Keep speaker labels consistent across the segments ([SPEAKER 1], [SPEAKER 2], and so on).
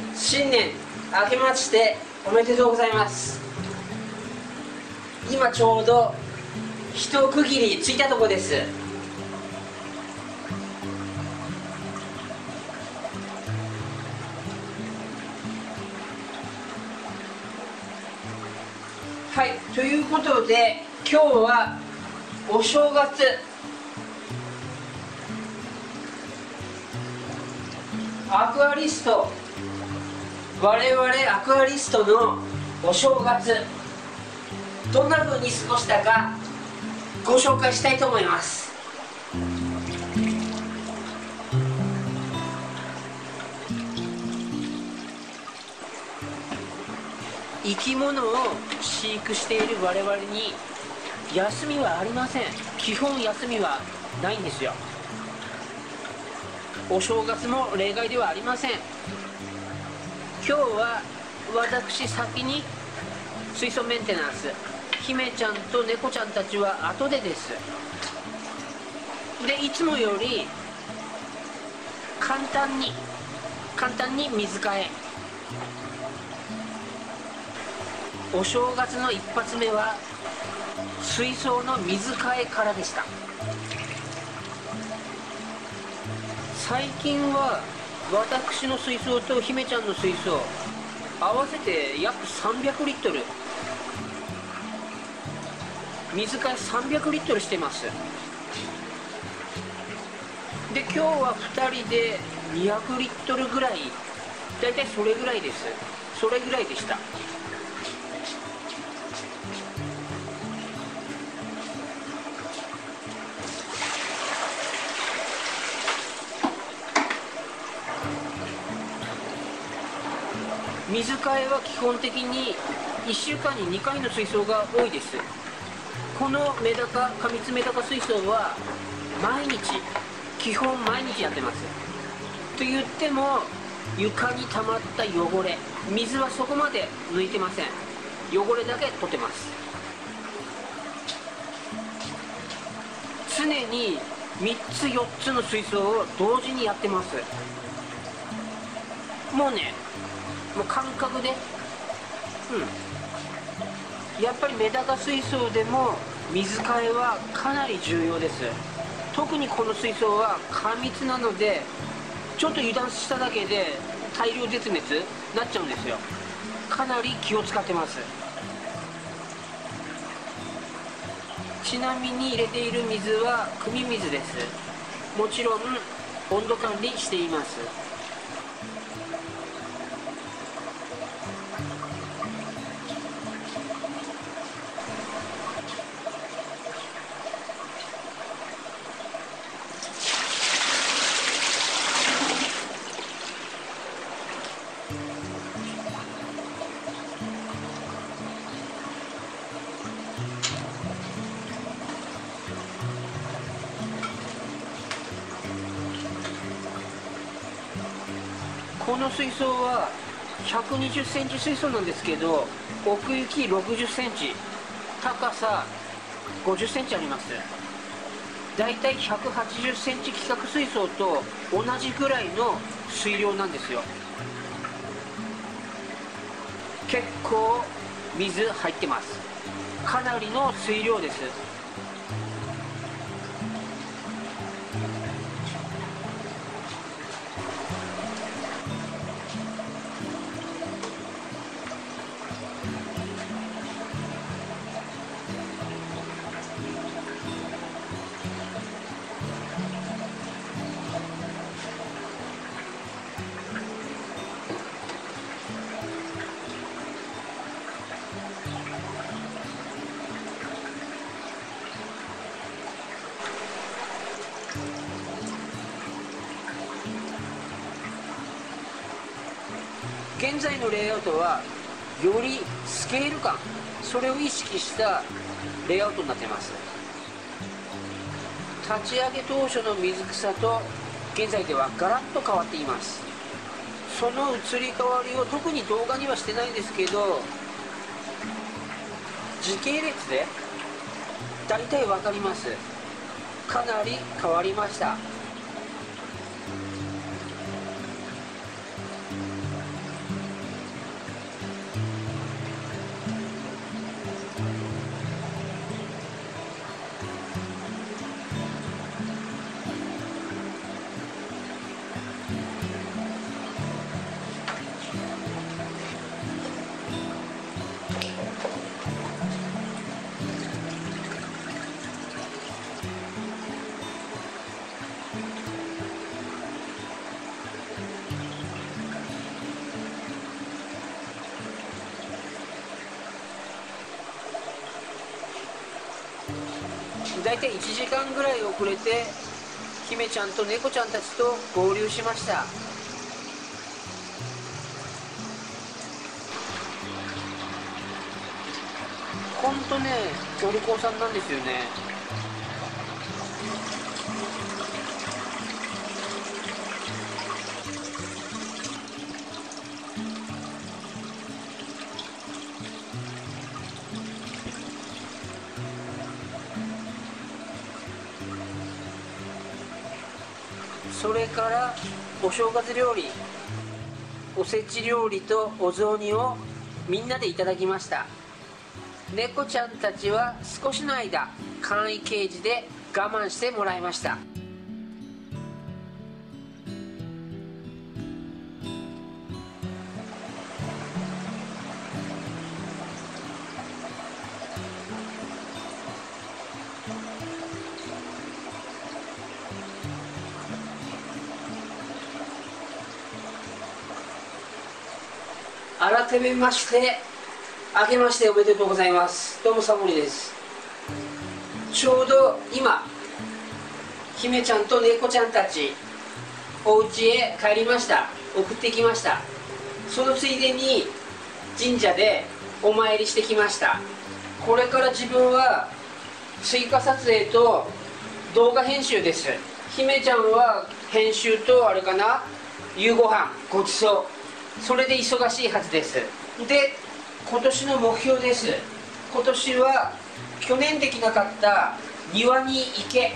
[SPEAKER 1] 新年明けましておめでとうございます。今ちょうど一区切りついたとこです。はい、ということで今日はお正月アクアリスト、我々アクアリストのお正月どんな風に過ごしたかご紹介したいと思います。生き物を飼育している我々に休みはありません。基本休みはないんですよ。お正月も例外ではありません。今日は私先に水槽メンテナンス、姫ちゃんと猫ちゃんたちは後でです。でいつもより簡単に水替え。お正月の一発目は水槽の水替えからでした。最近は私の水槽と姫ちゃんの水槽合わせて約300リットル、水替え300リットルしてます。で今日は2人で200リットルぐらい、だいたいそれぐらいです。それぐらいでした。水替えは基本的に1週間に2回の水槽が多いです。このメダカ、過密メダカ水槽は毎日、基本毎日やってます。と言っても床に溜まった汚れ、水はそこまで抜いてません。汚れだけ取ってます。常に3つ4つの水槽を同時にやってます。もうね、もう感覚で、やっぱりメダカ水槽でも水替えはかなり重要です。特にこの水槽は過密なので、ちょっと油断しただけで大量絶滅になっちゃうんですよ。かなり気を使ってます。ちなみに入れている水は汲み水です。もちろん温度管理しています。この水槽は120センチ水槽なんですけど、奥行き60センチ、高さ50センチあります。だいたい180センチ規格水槽と同じぐらいの水量なんですよ。結構水入ってます。かなりの水量です。現在のレイアウトはよりスケール感、それを意識したレイアウトになっています。立ち上げ当初の水草と現在ではガラッと変わっています。その移り変わりを特に動画にはしてないんですけど、時系列で大体分かります。かなり変わりました。 だいたい1時間ぐらい遅れて姫ちゃんと猫ちゃんたちと合流しました。ほんとね、お利口さんなんですよね。それからお正月料理、おせち料理とお雑煮をみんなでいただきました。猫ちゃんたちは少しの間簡易ケージで我慢してもらいました。改めまして明けましておめでとうございます。どうもサモリです。ちょうど今姫ちゃんと猫ちゃんたちお家へ帰りました。送ってきました。そのついでに神社でお参りしてきました。これから自分は追加撮影と動画編集です。姫ちゃんは編集とあれかな、夕ご飯ごちそう、それで忙しいはずです。で、今年の目標です。今年は去年できなかった庭に池、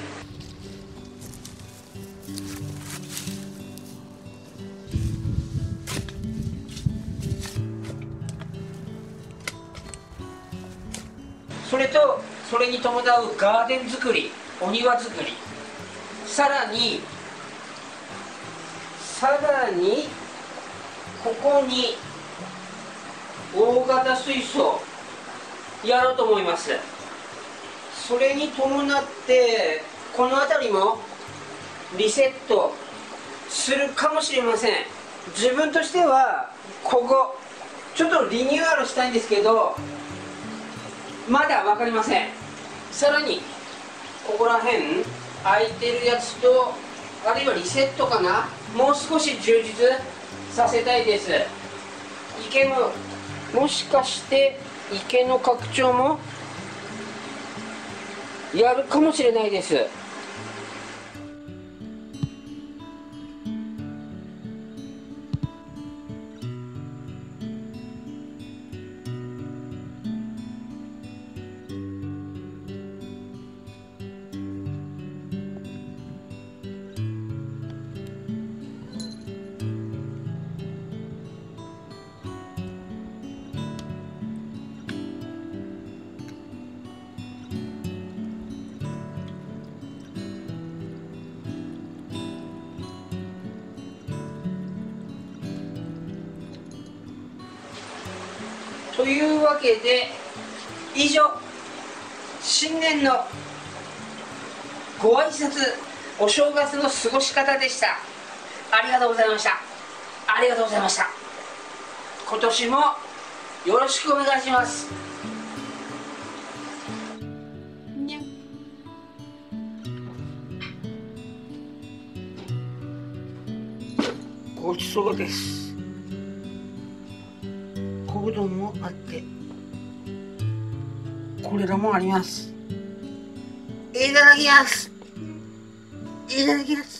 [SPEAKER 1] それとそれに伴うガーデン作り、お庭作り、さらにここに大型水槽やろうと思います。それに伴ってこの辺りもリセットするかもしれません。自分としてはここちょっとリニューアルしたいんですけど、まだ分かりません。さらにここら辺空いてるやつと、あるいはリセットかな、もう少し充実させたいです。池ももしかして池の拡張もやるかもしれないです。というわけで以上、新年のご挨拶、お正月の過ごし方でした。ありがとうございました。ありがとうございました。今年もよろしくお願いします。ごちそうです。小うどんもあって、これらもあります。いただきます。いただきます。